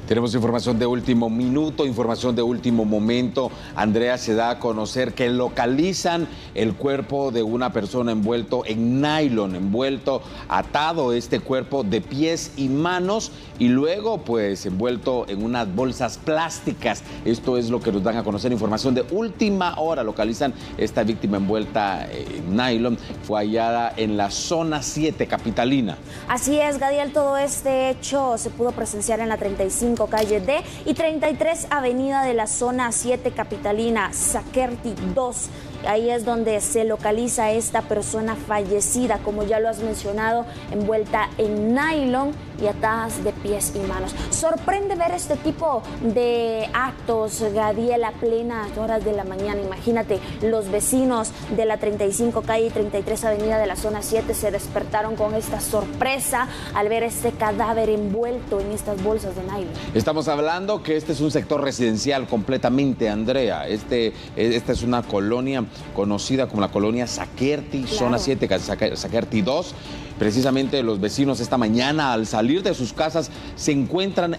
Tenemos información de último minuto, información de último momento. Andrea, se da a conocer que localizan el cuerpo de una persona envuelto en nylon, atado este cuerpo de pies y manos y luego pues envuelto en unas bolsas plásticas. Esto es lo que nos dan a conocer, información de última hora. Localizan esta víctima envuelta en nylon, fue hallada en la zona 7 capitalina. Así es, Gadiel, todo este hecho se pudo presenciar en la 35 calle D y 33 avenida de la zona 7 capitalina, Saquerti 2. Ahí es donde se localiza esta persona fallecida, como ya lo has mencionado, envuelta en nylon y atadas de pies y manos. Sorprende ver este tipo de actos, Gadiel, a plenas horas de la mañana. Imagínate, los vecinos de la 35 calle y 33 avenida de la zona 7 se despertaron con esta sorpresa al ver este cadáver envuelto en estas bolsas de nylon. Estamos hablando que este es un sector residencial completamente, Andrea. Esta es una colonia conocida como la colonia Saquerti, claro. Zona 7, Saquerti 2. Precisamente los vecinos esta mañana al salir de sus casas se encuentran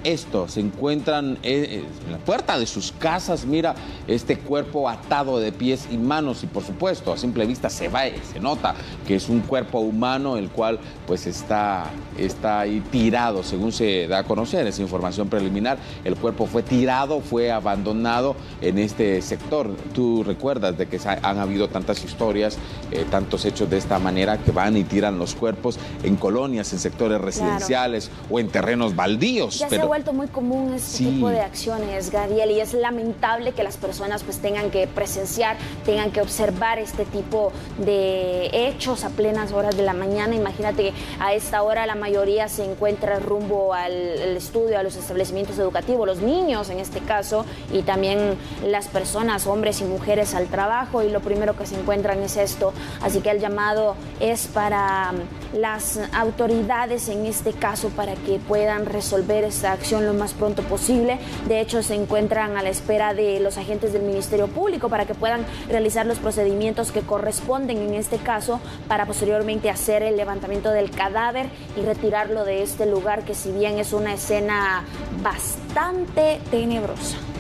en la puerta de sus casas, mira, este cuerpo atado de pies y manos y por supuesto a simple vista se nota que es un cuerpo humano el cual pues está ahí tirado, según se da a conocer esa información preliminar. El cuerpo fue tirado, fue abandonado en este sector. Tú recuerdas de que han habido tantas historias, tantos hechos de esta manera que van y tiran los cuerpos en colonias, en sectores residenciales, claro, o en terrenos baldíos. Ya se ha vuelto muy común este tipo de acciones, Gadiel, y es lamentable que las personas pues tengan que presenciar, tengan que observar este tipo de hechos a plenas horas de la mañana. Imagínate que a esta hora la mayoría se encuentra rumbo al estudio, a los establecimientos educativos, los niños en este caso, y también las personas, hombres y mujeres, al trabajo, y lo primero que se encuentran es esto. Así que el llamado es para las autoridades en este caso para que puedan resolver esta acción lo más pronto posible. De hecho, se encuentran a la espera de los agentes del Ministerio Público para que puedan realizar los procedimientos que corresponden en este caso para posteriormente hacer el levantamiento del cadáver y retirarlo de este lugar que, si bien es una escena bastante tenebrosa.